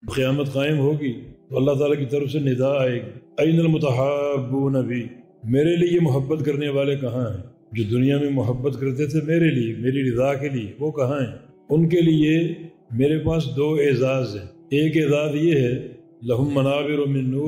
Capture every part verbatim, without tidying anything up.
قیامت قائم ہوگی تو اللہ تعالیٰ کی طرف سے ندا آئے گی، این المتحابون بھی، میرے لیے محبت کرنے والے کہاں ہیں؟ جو دنیا میں محبت کرتے تھے میرے لیے، میری رضا کے لیے، وہ کہاں ہیں؟ ان کے لیے میرے پاس دو اعزاز ہیں۔ ایک اعزاز یہ ہے لہم منابر من نور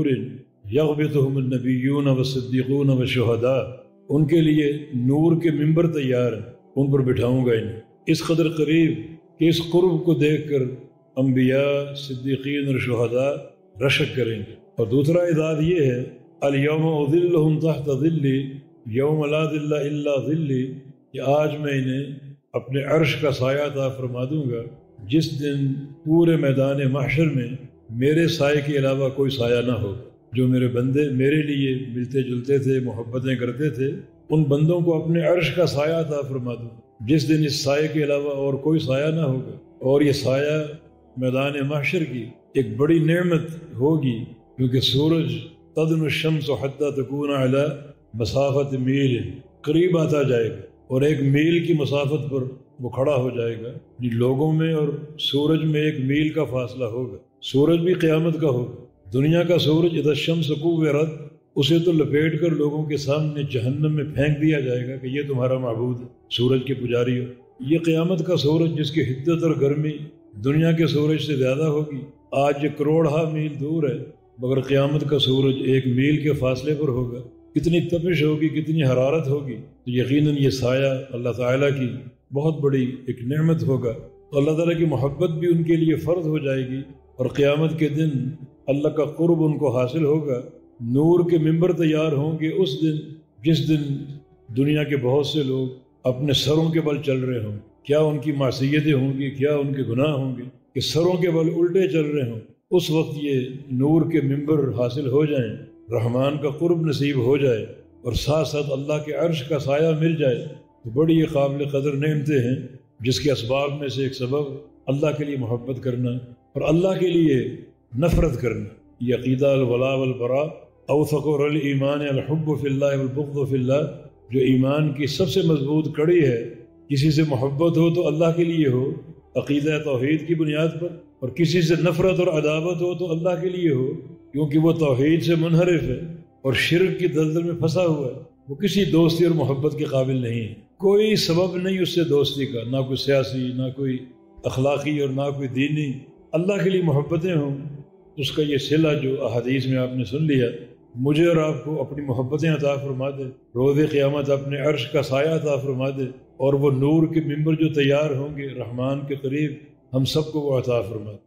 یغبطہم النبیون والصدیقون والشہداء، ان کے لیے نور کے ممبر تیار ہیں، ان پر بٹھاؤں گا انہیں اس قدر قریب کہ اس قرب کو دیکھ کر انبیاء، صدیقین اور شہداء رشک کریں گے۔ اور دوسرا اعزاز یہ ہے الیوم اظلہم تحت ظلی یوم لا ظل الا ظلی، کہ آج میں انہیں اپنے عرش کا سایہ عطا فرما دوں گا جس دن پورے میدان محشر میں میرے سائے کے علاوہ کوئی سایہ نہ ہو۔ جو میرے بندے میرے لیے ملتے جلتے تھے، محبتیں کرتے تھے، ان بندوں کو اپنے عرش کا سایہ عطا فرما دوں جس دن اس سائے کے علاوہ اور کوئی سایہ نہ ہوگا۔ اور یہ سایہ میدان محشر کی ایک بڑی نعمت ہوگی، کیونکہ سورج تدن الشمس حتی تکون علی مسافت میل، قریب آتا جائے گا اور ایک میل کی مسافت پر وہ کھڑا ہو جائے گا۔ لوگوں میں اور سورج میں ایک میل کا فاصلہ ہوگا۔ سورج بھی قیامت کا ہوگا۔ دنیا کا سورج اذا الشمس کورت، اسے تو لپیٹ کر لوگوں کے سامنے جہنم میں پھینک دیا جائے گا کہ یہ تمہارا معبود ہے، سورج کے پجاری ہو۔ یہ قیامت کا سورج جس کی حدت اور گرمی دنیا کے سورج سے زیادہ ہوگی، آج یہ کروڑہ میل دور ہے، مگر قیامت کا سورج ایک میل کے فاصلے پر ہوگا۔ کتنی تپش ہوگی، کتنی حرارت ہوگی، تو یقیناً یہ سایہ اللہ تعالیٰ کی بہت بڑی ایک نعمت ہوگا۔ تو اللہ تعالیٰ کی محبت بھی ان کے لیے فرض ہو جائے گی، اور قیامت کے دن اللہ کا قرب ان کو حاصل ہوگا۔ نور کے ممبر تیار ہوں گے اس دن جس دن دنیا کے بہت سے لوگ اپنے سروں کے بل چل رہے ہوں۔ کیا ان کی معصیتیں ہوں گی، کیا ان کے گناہ ہوں گے کہ سروں کے بل الٹے چل رہے ہوں۔ اس وقت یہ نور کے ممبر حاصل ہو جائیں، رحمان کا قرب نصیب ہو جائے، اور ساتھ ساتھ اللہ کے عرش کا سایہ مل جائے، تو بڑی یہ قابل قدر نعمتیں ہیں، جس کے اسباب میں سے ایک سبب اللہ کے لیے محبت کرنا اور اللہ کے لیے نفرت کرنا۔ یہ عقیدہ الولاء والبراء اوثق الایمان الحب فی اللہ والبغض فی اللہ، جو ایمان کی سب سے مضبوط کڑی ہے۔ کسی سے محبت ہو تو اللہ کے لیے ہو، عقیدہ توحید کی بنیاد پر، اور کسی سے نفرت اور عداوت ہو تو اللہ کے لیے ہو، کیونکہ وہ توحید سے منحرف ہے اور شرک کی دلدل میں پھنسا ہوا ہے۔ وہ کسی دوستی اور محبت کے قابل نہیں ہے۔ کوئی سبب نہیں اس سے دوستی کا، نہ کوئی سیاسی، نہ کوئی اخلاقی اور نہ کوئی دینی۔ اللہ کے لیے محبتیں ہوں، اس کا یہ صلہ جو احادیث میں آپ نے سن لیا، مجھے اور آپ کو اپنی محبتیں عطا فرما دے، روز قیامت اپنے عرش کا سایہ عطا فرما دے، اور وہ نور کے ممبر جو تیار ہوں گے رحمان کے قریب، ہم سب کو وہ عطا فرما دے۔